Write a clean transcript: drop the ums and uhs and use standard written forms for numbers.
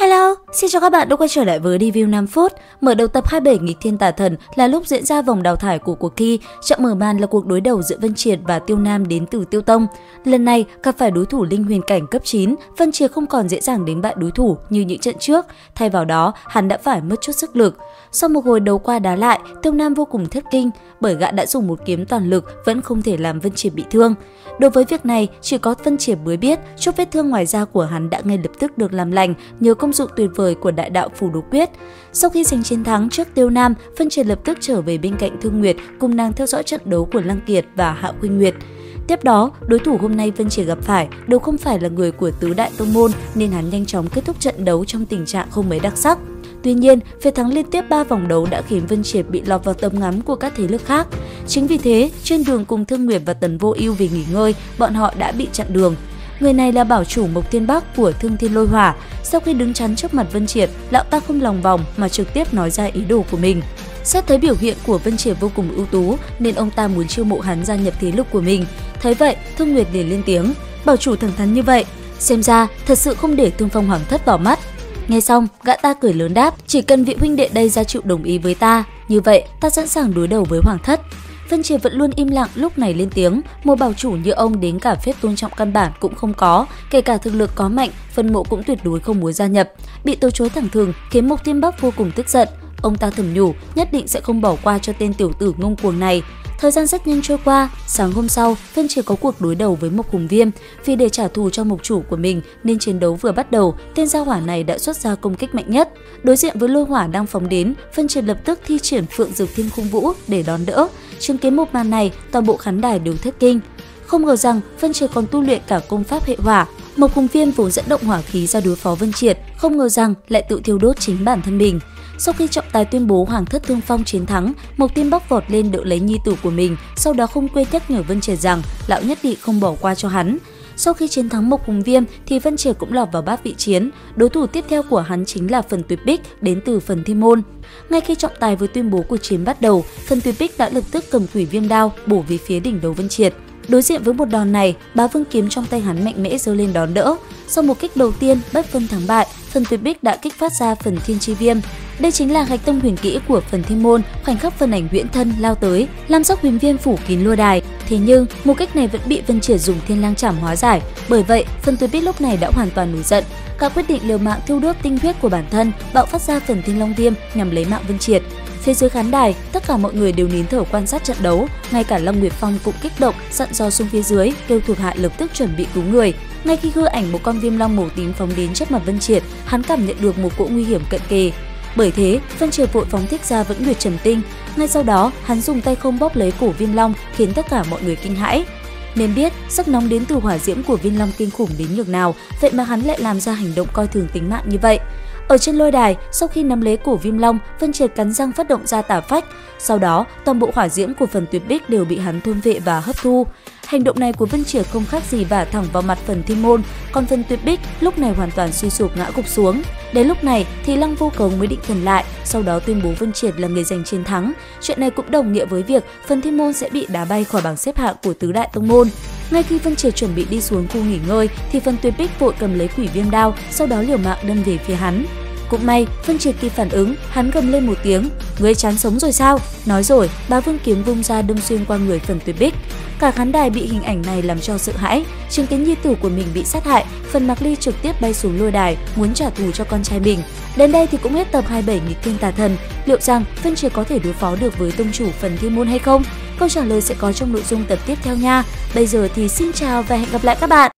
Hello, xin chào các bạn đã quay trở lại với review 5 phút. Mở đầu tập 27 Nghịch Thiên Tà Thần là lúc diễn ra vòng đào thải của cuộc thi. Trận mở màn là cuộc đối đầu giữa Vân Triệt và Tiêu Nam đến từ Tiêu Tông. Lần này gặp phải đối thủ linh huyền cảnh cấp 9, Vân Triệt không còn dễ dàng đánh bại đối thủ như những trận trước. Thay vào đó, hắn đã phải mất chút sức lực. Sau một hồi đấu qua đá lại, Tiêu Nam vô cùng thất kinh bởi gã đã dùng một kiếm toàn lực vẫn không thể làm Vân Triệt bị thương. Đối với việc này, chỉ có Vân Triệt mới biết, chút vết thương ngoài da của hắn đã ngay lập tức được làm lành nhờ công dụng tuyệt vời của đại đạo phù đồ quyết. Sau khi giành chiến thắng trước Tiêu Nam, Vân Triệt lập tức trở về bên cạnh Thương Nguyệt cùng nàng theo dõi trận đấu của Lăng Kiệt và Hạ Khuynh Nguyệt. Tiếp đó, đối thủ hôm nay Vân Triệt gặp phải đều không phải là người của tứ đại tông môn nên hắn nhanh chóng kết thúc trận đấu trong tình trạng không mấy đặc sắc. Tuy nhiên, việc thắng liên tiếp 3 vòng đấu đã khiến Vân Triệt bị lọt vào tầm ngắm của các thế lực khác. Chính vì thế, trên đường cùng Thương Nguyệt và Tần Vô Ưu về nghỉ ngơi, bọn họ đã bị chặn đường. Người này là bảo chủ Mộc Thiên Bắc của Thương Thiên Lôi Hỏa. Sau khi đứng chắn trước mặt Vân Triệt, lão ta không lòng vòng mà trực tiếp nói ra ý đồ của mình. Xét thấy biểu hiện của Vân Triệt vô cùng ưu tú nên ông ta muốn chiêu mộ hắn gia nhập thế lực của mình. Thấy vậy, Thương Nguyệt liền lên tiếng: "Bảo chủ thẳng thắn như vậy, xem ra thật sự không để Thương Phong Hoàng thất vào mắt." Nghe xong, gã ta cười lớn đáp: "Chỉ cần vị huynh đệ đây ra chịu đồng ý với ta, như vậy ta sẵn sàng đối đầu với Hoàng thất." Vân Triệt vẫn luôn im lặng, lúc này lên tiếng: "Một bảo chủ như ông đến cả phép tôn trọng căn bản cũng không có, kể cả thực lực có mạnh, Vân Mộ cũng tuyệt đối không muốn gia nhập." Bị từ chối thẳng thừng khiến Mộc Thiên Bắc vô cùng tức giận. Ông ta thầm nhủ nhất định sẽ không bỏ qua cho tên tiểu tử ngông cuồng này. Thời gian rất nhanh trôi qua, sáng hôm sau, Vân Triệt có cuộc đối đầu với Mộc Hùng Viêm. Vì để trả thù cho mộc chủ của mình nên chiến đấu vừa bắt đầu, tên gia hỏa này đã xuất ra công kích mạnh nhất. Đối diện với lôi hỏa đang phóng đến, Vân Triệt lập tức thi triển Phượng Dược Thiên Khung Vũ để đón đỡ. Chứng kiến một màn này, toàn bộ khán đài đều thất kinh. Không ngờ rằng Vân Triệt còn tu luyện cả công pháp hệ hỏa. Mộc Hùng Viêm vốn dẫn động hỏa khí ra đối phó Vân Triệt, không ngờ rằng lại tự thiêu đốt chính bản thân mình. Sau khi trọng tài tuyên bố Hoàng thất Thương Phong chiến thắng, Mộc Thiên Bắc vọt lên đỡ lấy nhi tử của mình, sau đó không quên nhắc nhở Vân Triệt rằng lão nhất định không bỏ qua cho hắn. Sau khi chiến thắng Mộc Hùng Viêm thì Vân Triệt cũng lọt vào bát vị chiến. Đối thủ tiếp theo của hắn chính là Phần Tuyệt Bích đến từ Phần Thiên Môn. Ngay khi trọng tài vừa tuyên bố cuộc chiến bắt đầu, Phần Tuyệt Bích đã lập tức cầm Thủy Viêm đao bổ về phía đỉnh đầu Vân Triệt. Đối diện với một đòn này, Bá Vương kiếm trong tay hắn mạnh mẽ giơ lên đón đỡ. Sau một kích đầu tiên bất phân thắng bại, Phần Tuyệt Bích đã kích phát ra Phần Thiên Chi Viêm. Đây chính là hạch tâm huyền kỹ của Phần Thiên Môn. Khoảnh khắc Phần Ảnh huyễn thân lao tới, làm sắc huyền viêm phủ kín lôi đài. Thế nhưng một kích này vẫn bị Vân Triệt dùng Thiên Lang Chảm hóa giải. Bởi vậy, Phần Tuyệt Bích lúc này đã hoàn toàn nổi giận. Cả quyết định liều mạng thiêu đốt tinh huyết của bản thân, bạo phát ra Phần Thiên Long Viêm nhằm lấy mạng Vân Triệt. Phía dưới khán đài, tất cả mọi người đều nín thở quan sát trận đấu, ngay cả Long Nguyệt Phong cũng kích động, dặn dò xuống phía dưới, kêu thuộc hạ lập tức chuẩn bị cứu người. Ngay khi hư ảnh một con viêm long màu tím phóng đến trước mặt Vân Triệt, hắn cảm nhận được một cỗ nguy hiểm cận kề. Bởi thế, Vân Triệt vội phóng thích ra Vẫn Nguyệt Trầm Tinh. Ngay sau đó, hắn dùng tay không bóp lấy cổ viêm long, khiến tất cả mọi người kinh hãi. Nên biết sức nóng đến từ hỏa diễm của viêm long kinh khủng đến nhường nào, vậy mà hắn lại làm ra hành động coi thường tính mạng như vậy. Ở trên lôi đài, sau khi nắm lấy cổ viêm long, Vân Triệt cắn răng phát động ra tà phách. Sau đó, toàn bộ hỏa diễm của Phần Tuyệt Bích đều bị hắn thôn vệ và hấp thu. Hành động này của Vân Triệt không khác gì vả thẳng vào mặt Phần Thiên Môn, còn Phần Tuyệt Bích lúc này hoàn toàn suy sụp ngã gục xuống. Đến lúc này thì Lăng Vô Cấu mới định thần lại, sau đó tuyên bố Vân Triệt là người giành chiến thắng. Chuyện này cũng đồng nghĩa với việc Phần Thiên Môn sẽ bị đá bay khỏi bảng xếp hạng của tứ đại tông môn. Ngay khi Vân Triệt chuẩn bị đi xuống khu nghỉ ngơi thì Phần Tuyệt Bích vội cầm lấy Quỷ Viêm đao, sau đó liều mạng đâm về phía hắn. Cũng may, Vân Triệt kịp phản ứng, hắn gầm lên một tiếng: "Ngươi chán sống rồi sao?" Nói rồi, Bá Vương kiếm vung ra đâm xuyên qua người Phần Tuyệt Bích. Cả khán đài bị hình ảnh này làm cho sợ hãi, chứng kiến nhi tử của mình bị sát hại, Phần Mạc Ly trực tiếp bay xuống lôi đài, muốn trả thù cho con trai mình. Đến đây thì cũng hết tập 27 Nghịch Thiên Tà Thần. Liệu rằng Vân Triệt có thể đối phó được với tông chủ Phần Thiên Môn hay không? Câu trả lời sẽ có trong nội dung tập tiếp theo nha. Bây giờ thì xin chào và hẹn gặp lại các bạn.